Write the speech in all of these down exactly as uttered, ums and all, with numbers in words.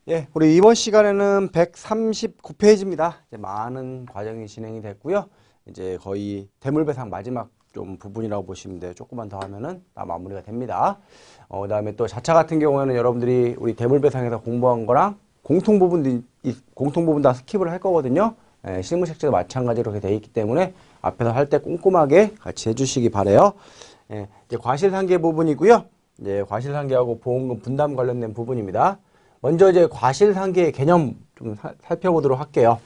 예, 우리 이번 시간에는 백삼십구 페이지입니다. 이제 많은 과정이 진행이 됐고요. 이제 거의 대물배상 마지막 좀 부분이라고 보시면 돼요. 조금만 더 하면은 다 마무리가 됩니다. 어, 그다음에 또 자차 같은 경우에는 여러분들이 우리 대물배상에서 공부한 거랑 공통 부분도 공통 부분 다 스킵을 할 거거든요. 예, 실무 책자도 마찬가지로 이렇게 돼 있기 때문에 앞에서 할 때 꼼꼼하게 같이 해주시기 바래요. 예, 이제 과실상계 부분이고요. 이제 과실상계하고 보험금 분담 관련된 부분입니다. 먼저 이제 과실상계의 개념 좀 사, 살펴보도록 할게요.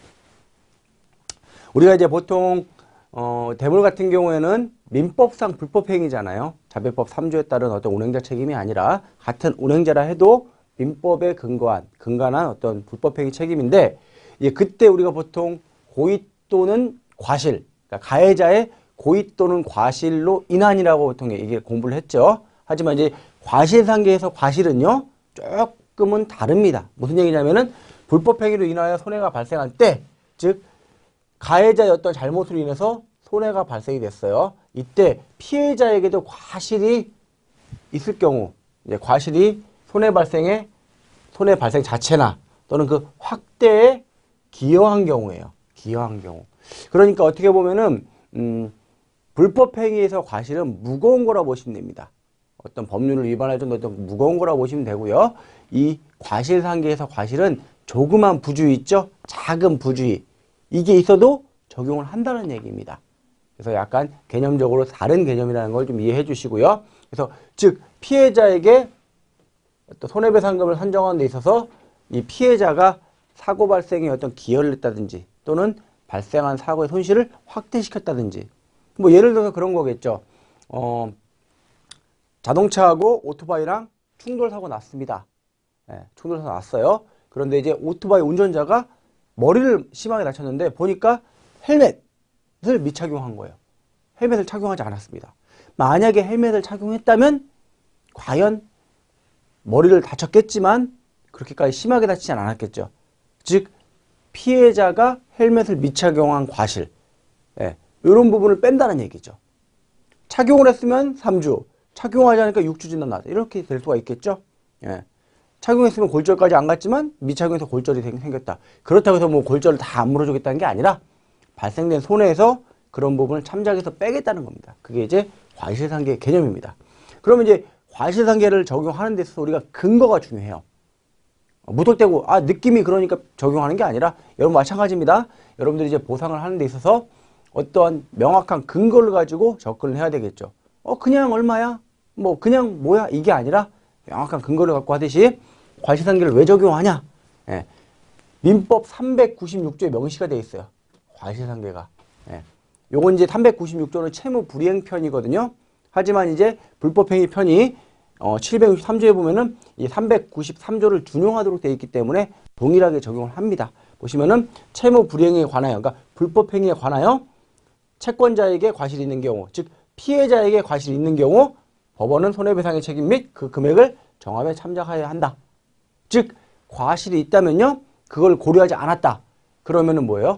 우리가 이제 보통 어, 대물 같은 경우에는 민법상 불법행위잖아요. 자배법 삼 조에 따른 어떤 운행자 책임이 아니라 같은 운행자라 해도 민법에 근거한 근간한 어떤 불법행위 책임인데 이제 그때 우리가 보통 고의 또는 과실, 그러니까 가해자의 고의 또는 과실로 인한이라고 보통 이게 공부를 했죠. 하지만 이제 과실상계에서 과실은요 조금은 다릅니다. 무슨 얘기냐면은 불법행위로 인하여 손해가 발생할 때, 즉 가해자의 어떤 잘못으로 인해서 손해가 발생이 됐어요. 이때 피해자에게도 과실이 있을 경우, 이제 과실이 손해 발생에 손해 발생 자체나 또는 그 확대에 기여한 경우예요. 기여한 경우. 그러니까 어떻게 보면은 음, 불법행위에서 과실은 무거운 거라 보시면 됩니다. 어떤 법률을 위반할 정도 어떤 무거운 거라 보시면 되고요. 이 과실상계에서 과실은 조그만 부주의 있죠? 작은 부주의. 이게 있어도 적용을 한다는 얘기입니다. 그래서 약간 개념적으로 다른 개념이라는 걸 좀 이해해 주시고요. 그래서 즉 피해자에게 어떤 손해배상금을 산정하는 데 있어서 이 피해자가 사고 발생에 어떤 기여를 했다든지 또는 발생한 사고의 손실을 확대시켰다든지 뭐 예를 들어서 그런 거겠죠. 어, 자동차하고 오토바이랑 충돌 사고 났습니다. 예, 충돌 사고 났어요. 그런데 이제 오토바이 운전자가 머리를 심하게 다쳤는데 보니까 헬멧을 미착용한 거예요. 헬멧을 착용하지 않았습니다. 만약에 헬멧을 착용했다면 과연 머리를 다쳤겠지만 그렇게까지 심하게 다치지 않았겠죠. 즉 피해자가 헬멧을 미착용한 과실, 예, 이런 부분을 뺀다는 얘기죠. 착용을 했으면 삼 주, 착용하지 않으니까 육 주 지났다. 이렇게 될 수가 있겠죠. 예. 착용했으면 골절까지 안 갔지만 미착용해서 골절이 생겼다. 그렇다고 해서 뭐 골절을 다 안 물어주겠다는 게 아니라 발생된 손해에서 그런 부분을 참작해서 빼겠다는 겁니다. 그게 이제 과실상계 개념입니다. 그러면 이제 과실상계를 적용하는 데 있어서 우리가 근거가 중요해요. 무턱대고 아 느낌이 그러니까 적용하는 게 아니라 여러분 마찬가지입니다. 여러분들이 이제 보상을 하는 데 있어서 어떠한 명확한 근거를 가지고 접근을 해야 되겠죠. 어 그냥 얼마야? 뭐 그냥 뭐야? 이게 아니라 명확한 근거를 갖고 하듯이 과실상계를 왜 적용하냐? 예. 민법 삼백구십육 조에 명시가 되어 있어요. 과실상계가. 예. 요건 이제 삼백구십육 조는 채무 불이행편이거든요. 하지만 이제 불법행위 편이 어, 칠백육십삼 조에 보면은 이 삼백구십삼 조를 준용하도록 되어 있기 때문에 동일하게 적용을 합니다. 보시면은 채무 불이행에 관하여, 그러니까 불법행위에 관하여 채권자에게 과실이 있는 경우, 즉 피해자에게 과실이 있는 경우 법원은 손해배상의 책임 및 그 금액을 정함에 참작하여야 한다. 즉 과실이 있다면요 그걸 고려하지 않았다. 그러면은 뭐예요?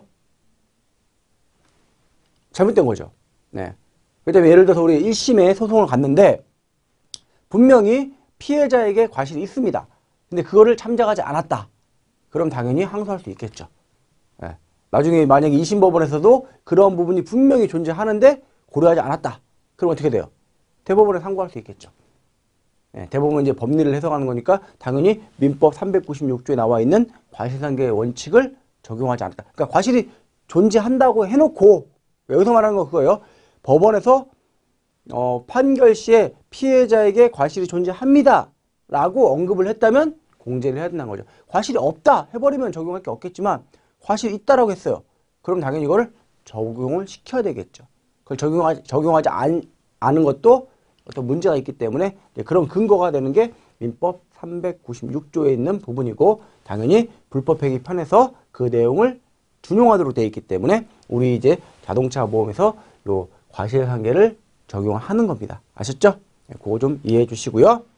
잘못된 거죠. 네. 그다음에 예를 들어서 우리 일 심에 소송을 갔는데 분명히 피해자에게 과실이 있습니다. 근데 그거를 참작하지 않았다. 그럼 당연히 항소할 수 있겠죠. 네. 나중에 만약에 이 심 법원에서도 그런 부분이 분명히 존재하는데 고려하지 않았다. 그럼 어떻게 돼요? 대법원에 상고할 수 있겠죠. 네. 대법원은 이제 법리를 해석하는 거니까 당연히 민법 삼백구십육 조에 나와 있는 과실상계의 원칙을 적용하지 않았다. 그러니까 과실이 존재한다고 해놓고 여기서 말하는 거 그거예요. 법원에서 어, 판결 시에 피해자에게 과실이 존재합니다 라고 언급을 했다면 공제를 해야 된다는 거죠. 과실이 없다 해버리면 적용할 게 없겠지만 과실이 있다라고 했어요. 그럼 당연히 이거를 적용을 시켜야 되겠죠. 그걸 적용하지, 적용하지 않, 않은 것도 어떤 문제가 있기 때문에 그런 근거가 되는 게 민법 삼백구십육 조에 있는 부분이고 당연히 불법행위 편에서 그 내용을 준용하도록 되어 있기 때문에 우리 이제 자동차 보험에서 요 과실상계를 적용하는 겁니다. 아셨죠? 그거 좀 이해해 주시고요.